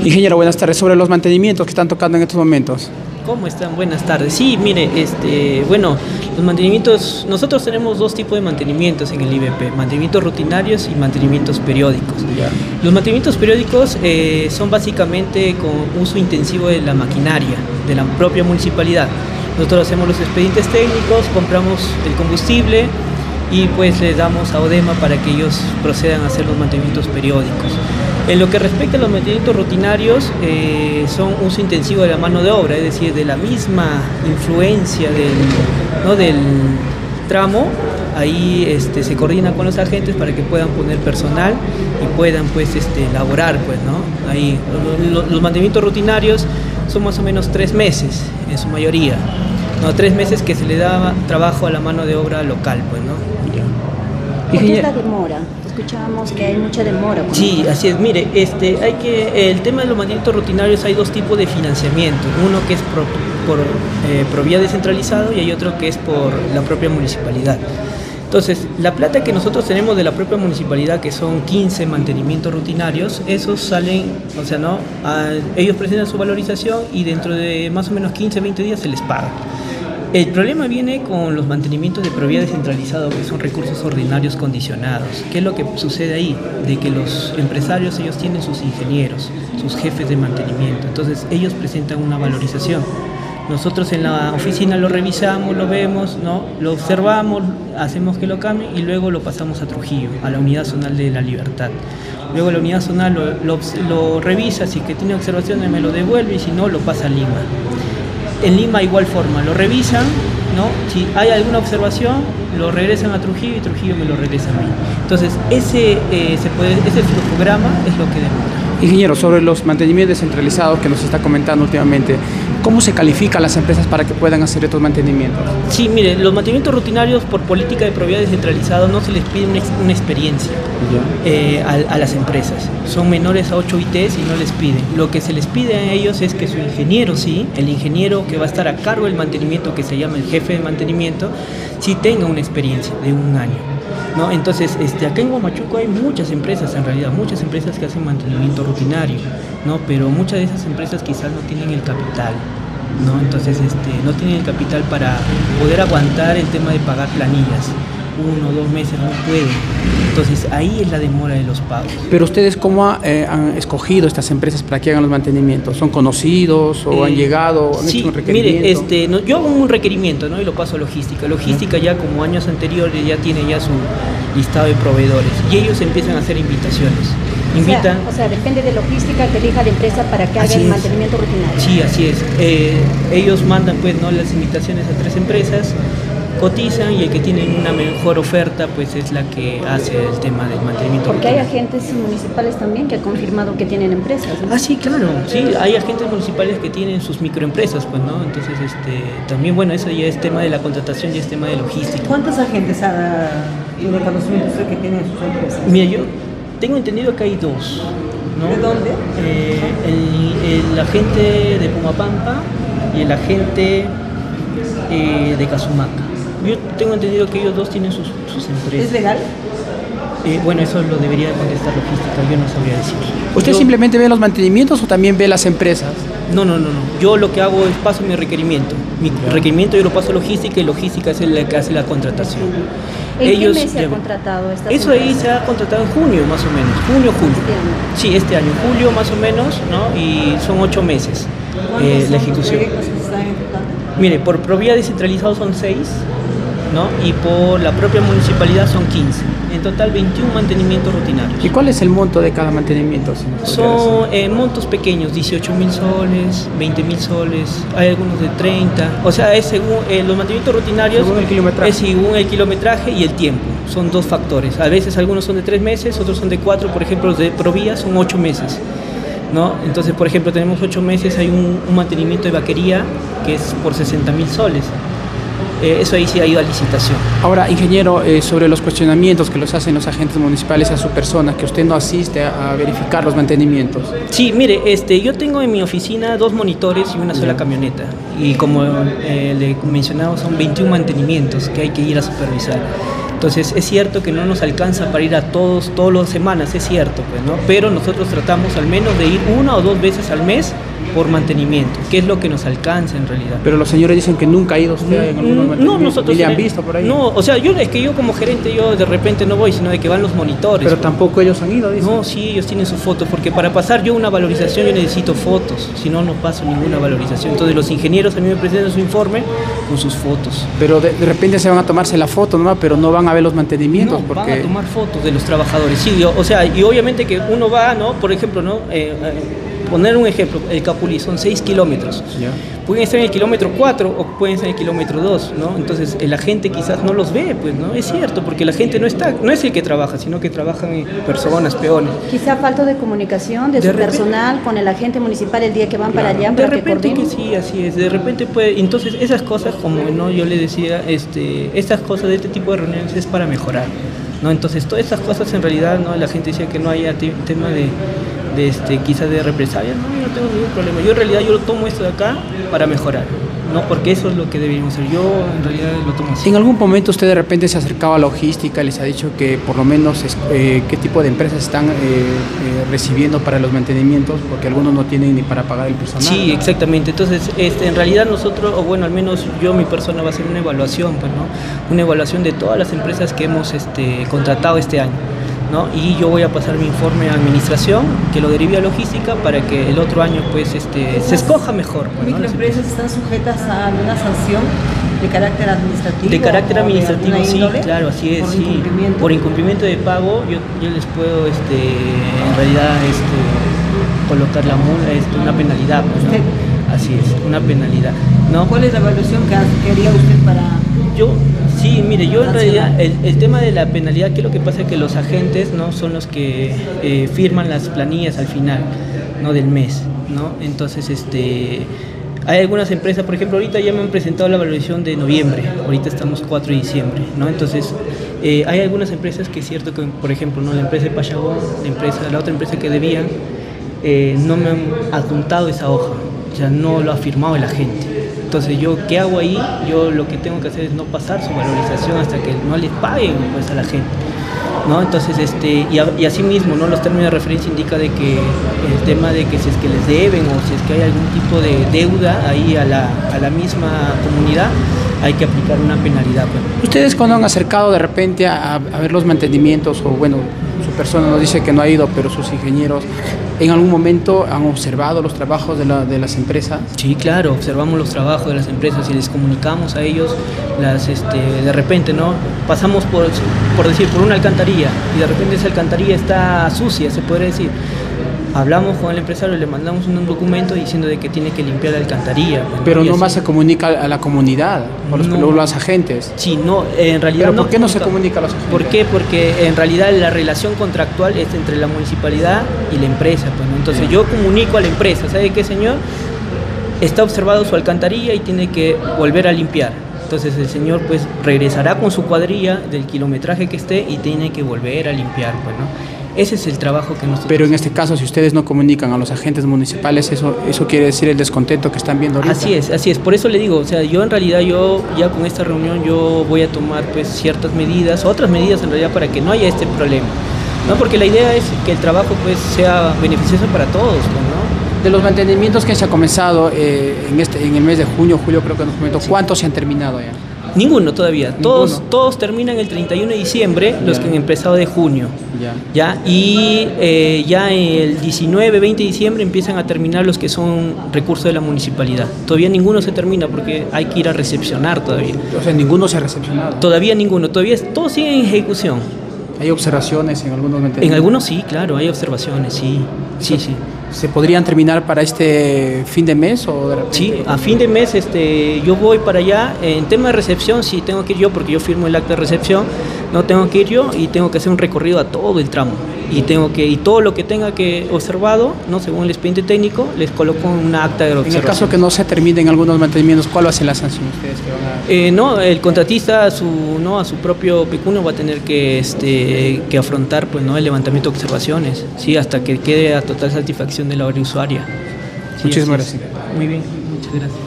Ingeniero, buenas tardes. Sobre los mantenimientos que están tocando en estos momentos. ¿Cómo están? Buenas tardes. Sí, mire, bueno, los mantenimientos, nosotros tenemos dos tipos de mantenimientos en el IBP, mantenimientos rutinarios y mantenimientos periódicos. Ya. Los mantenimientos periódicos son básicamente con uso intensivo de la maquinaria, de la propia municipalidad. Nosotros hacemos los expedientes técnicos, compramos el combustible y pues les damos a ODEMA para que ellos procedan a hacer los mantenimientos periódicos. En lo que respecta a los mantenimientos rutinarios, son uso intensivo de la mano de obra, es decir, de la misma influencia del tramo. Ahí se coordina con los agentes para que puedan poner personal y puedan pues laborar pues, ¿no? Ahí los mantenimientos rutinarios son más o menos 3 meses en su mayoría, ¿no? 3 meses que se le da trabajo a la mano de obra local pues, ¿no? ¿Por qué esta demora? Escuchábamos que hay mucha demora. Sí, así es. Mire, el tema de los mantenimientos rutinarios, hay dos tipos de financiamiento. Uno que es por vía descentralizado y hay otro que es por la propia municipalidad. Entonces, la plata que nosotros tenemos de la propia municipalidad, que son 15 mantenimientos rutinarios, esos salen, o sea, ¿no? Ellos presentan su valorización y dentro de más o menos 15, 20 días se les paga. El problema viene con los mantenimientos de provía descentralizado, que son recursos ordinarios condicionados. ¿Qué es lo que sucede ahí? De que los empresarios, ellos tienen sus ingenieros, sus jefes de mantenimiento, entonces ellos presentan una valorización. Nosotros en la oficina lo revisamos, lo vemos, ¿no? Lo observamos, hacemos que lo cambie y luego lo pasamos a Trujillo, a la Unidad Zonal de la Libertad. Luego la Unidad Zonal lo revisa, si que tiene observaciones me lo devuelve y si no lo pasa a Lima. En Lima igual forma, lo revisan, ¿no? Si hay alguna observación, lo regresan a Trujillo y Trujillo me lo regresa a mí. Entonces, ese flujograma es lo que demora. Ingeniero, sobre los mantenimientos descentralizados que nos está comentando últimamente, ¿cómo se califican las empresas para que puedan hacer estos mantenimientos? Sí, mire, los mantenimientos rutinarios por política de probidad descentralizado no se les pide una experiencia a las empresas. Son menores a 8 ITs y no les piden. Lo que se les pide a ellos es que su ingeniero, sí, el ingeniero que va a estar a cargo del mantenimiento, que se llama el jefe de mantenimiento, sí tenga una experiencia de 1 año, ¿no? Entonces, acá en Huamachuco hay muchas empresas, en realidad, muchas empresas que hacen mantenimiento rutinario, ¿no? Pero muchas de esas empresas quizás no tienen el capital, ¿no? Entonces, no tienen el capital para poder aguantar el tema de pagar planillas. 1 o 2 meses no pueden. Entonces, ahí es la demora de los pagos. Pero ustedes, ¿cómo han escogido estas empresas para que hagan los mantenimientos? ¿Son conocidos o han llegado, han hecho un requerimiento? Mire, yo hago un requerimiento, ¿no? Y lo paso a logística. Logística ya como años anteriores ya tiene ya su listado de proveedores y ellos empiezan a hacer invitaciones. Invitan. O sea, depende de logística que elija la empresa para que haga el mantenimiento rutinario. Sí, así es. Ellos mandan pues, ¿no? las invitaciones a 3 empresas, cotizan y el que tiene una mejor oferta pues es la que hace el tema del mantenimiento. Porque hay agentes municipales también que han confirmado que tienen empresas, ¿no? Ah, sí, claro, sí, hay agentes municipales que tienen sus microempresas, pues, ¿no? Entonces, también, bueno, eso ya es tema de la contratación, ya es tema de logística. ¿Cuántos agentes tiene conocimiento usted que tienen sus empresas? Mira, yo tengo entendido que hay 2, ¿no? ¿De dónde? El agente de Pumapampa y el agente de Cazumaca. Yo tengo entendido que ellos 2 tienen sus empresas. ¿Es legal? Bueno, eso lo debería contestar logística, yo no sabría decir. ¿Usted simplemente ve los mantenimientos o también ve las empresas? No. Yo lo que hago es paso mi requerimiento. Mi requerimiento yo lo paso a logística y logística es la que hace la contratación. ¿En qué mes se ha contratado estas Eso empresas? ahí se ha contratado en junio más o menos, julio. Sí, este año, julio más o menos, ¿no? Y son 8 meses la ejecución. ¿Cuántos proyectos se están ejecutando? Mire, por provía descentralizado son 6, ¿no? Y por la propia municipalidad son 15. En total 21 mantenimientos rutinarios. ¿Y cuál es el monto de cada mantenimiento? Si nos Son montos pequeños, 18.000 soles, 20.000 soles, hay algunos de 30. O sea, es según los mantenimientos rutinarios. Según el kilometraje. Es según el kilometraje y el tiempo. Son 2 factores. A veces algunos son de 3 meses, otros son de 4. Por ejemplo, los de provía son 8 meses. ¿No? Entonces, por ejemplo, tenemos 8 meses, hay un mantenimiento de vaquería que es por 60.000 soles. Eso ahí sí ha ido a licitación. Ahora, ingeniero, sobre los cuestionamientos que los hacen los agentes municipales a su persona, que usted no asiste a verificar los mantenimientos. Sí, mire, yo tengo en mi oficina 2 monitores y una sola camioneta. Y como le mencionaba, son 21 mantenimientos que hay que ir a supervisar. Entonces es cierto que no nos alcanza para ir a todas las semanas, es cierto, pues, ¿no? Pero nosotros tratamos al menos de ir 1 o 2 veces al mes por mantenimiento, que es lo que nos alcanza en realidad. Pero los señores dicen que nunca ha ido usted en algunos mantenimientos. No, nosotros ¿Ni le han visto por ahí? No, o sea, es que yo como gerente, yo de repente no voy, sino de que van los monitores. Pero tampoco ellos han ido, dicen. No, sí, ellos tienen sus fotos, porque para pasar yo una valorización yo necesito fotos, si no, no paso ninguna valorización. Entonces los ingenieros a mí me presentan su informe con sus fotos. Pero de repente se van a tomarse la foto, ¿no? Pero no van a ver los mantenimientos. No, porque... van a tomar fotos de los trabajadores, sí, o sea, y obviamente que uno va, ¿no? Por ejemplo, ¿no? Poner un ejemplo, el Capulí son 6 kilómetros. Ya. Pueden estar en el kilómetro 4 o pueden estar en el kilómetro 2, ¿no? Entonces la gente quizás no los ve, pues, ¿no? Es cierto, porque la gente no es el que trabaja, sino que trabajan personas, peones. Quizá falta de comunicación de su personal con el agente municipal el día que van para allá. De repente que sí, así es. De repente puede, entonces esas cosas, como no yo le decía, estas cosas de este tipo de reuniones es para mejorar, ¿no? Entonces todas estas cosas en realidad, ¿no? La gente decía que no haya tema de quizás de represalia, no tengo ningún problema. Yo en realidad yo lo tomo esto de acá para mejorar, no porque eso es lo que deberíamos hacer. Yo en realidad lo tomo así. ¿En algún momento usted de repente se ha acercado a logística, les ha dicho que por lo menos qué tipo de empresas están recibiendo para los mantenimientos? Porque algunos no tienen ni para pagar el personal. Sí, exactamente. Entonces, en realidad nosotros, o bueno, al menos yo, mi persona, va a hacer una evaluación, pues, ¿no? Una evaluación de todas las empresas que hemos contratado este año, ¿no? Y yo voy a pasar mi informe a administración, que lo derive a logística, para que el otro año pues se escoja mejor, ¿no? ¿Microempresas están sujetas a alguna sanción de carácter administrativo? De carácter administrativo, sí, índole, claro, así es. por sí. incumplimiento. Por incumplimiento de pago, yo les puedo en realidad colocar la multa, una penalidad, pues, ¿no? Así es, una penalidad, ¿no? ¿Cuál es la evaluación que haría usted para...? Sí, mire, yo en realidad, el tema de la penalidad, que lo que pasa es que los agentes, ¿no? Son los que firman las planillas al final, ¿no? Del mes, ¿no? Entonces, hay algunas empresas, por ejemplo, ahorita ya me han presentado la evaluación de noviembre, ahorita estamos 4 de diciembre, ¿no? Entonces, hay algunas empresas que es cierto que, por ejemplo, ¿no? La empresa de Pachagón, la otra empresa que debían, no me han adjuntado esa hoja, o sea, no lo ha firmado el agente. Entonces, ¿yo qué hago ahí? Yo lo que tengo que hacer es no pasar su valorización hasta que no les paguen, pues, a la gente, ¿no? Entonces, y asimismo, ¿no? Los términos de referencia indican de que el tema de que si es que les deben o si es que hay algún tipo de deuda ahí a la misma comunidad, hay que aplicar una penalidad, pues. ¿Ustedes cuando han acercado de repente a ver los mantenimientos, o bueno, su persona nos dice que no ha ido, pero sus ingenieros, en algún momento han observado los trabajos de las empresas? Sí, claro, observamos los trabajos de las empresas y les comunicamos a ellos, de repente, ¿no? Pasamos por una alcantarilla y de repente esa alcantarilla está sucia, se podría decir. Hablamos con el empresario, le mandamos un documento diciendo de que tiene que limpiar la alcantarilla. Bueno, pero no más se comunica a la comunidad, o los agentes. Sí, no, en realidad. ¿Pero por qué no se comunica a los agentes? ¿Por qué? Porque en realidad la relación contractual es entre la municipalidad y la empresa, pues, ¿no? Entonces yo comunico a la empresa, ¿sabe qué, señor? Está observado su alcantarilla y tiene que volver a limpiar. Entonces el señor pues regresará con su cuadrilla del kilometraje que esté y tiene que volver a limpiar, pues, ¿no? Ese es el trabajo que nosotros... Pero en este caso, si ustedes no comunican a los agentes municipales, eso quiere decir el descontento que están viendo ahorita. Así es. Por eso le digo, o sea, yo en realidad, yo ya con esta reunión, yo voy a tomar pues ciertas medidas, otras medidas en realidad, para que no haya este problema, ¿no? Porque la idea es que el trabajo pues sea beneficioso para todos, ¿no? De los mantenimientos que se ha comenzado en el mes de junio, julio creo que nos comentó, sí. ¿Cuántos se han terminado ya? Ninguno todavía. Todos terminan el 31 de diciembre, los que han empezado de junio. Ya. Y ya el 19, 20 de diciembre empiezan a terminar los que son recursos de la municipalidad. Todavía ninguno se termina porque hay que ir a recepcionar todavía. O sea, ninguno se ha recepcionado. Todavía ninguno. Todos siguen en ejecución. ¿Hay observaciones en algunos mantenimientos? En algunos sí, claro, hay observaciones, sí. ¿Se podrían terminar para este fin de mes o de repente? Sí, a fin de mes yo voy para allá. En tema de recepción sí tengo que ir yo, porque yo firmo el acta de recepción. No tengo que ir yo y tengo que hacer un recorrido a todo el tramo. Y todo lo que tenga que observado, ¿no? Según el expediente técnico, les coloco una acta de observación. En el caso que no se terminen algunos mantenimientos, ¿cuál va a ser la sanción ustedes que van a...? No, el contratista a su propio pecunio va a tener que afrontar, pues, ¿no? El levantamiento de observaciones, sí, hasta que quede a total satisfacción de la usuaria. Sí, muchísimas gracias. Muy bien, muchas gracias.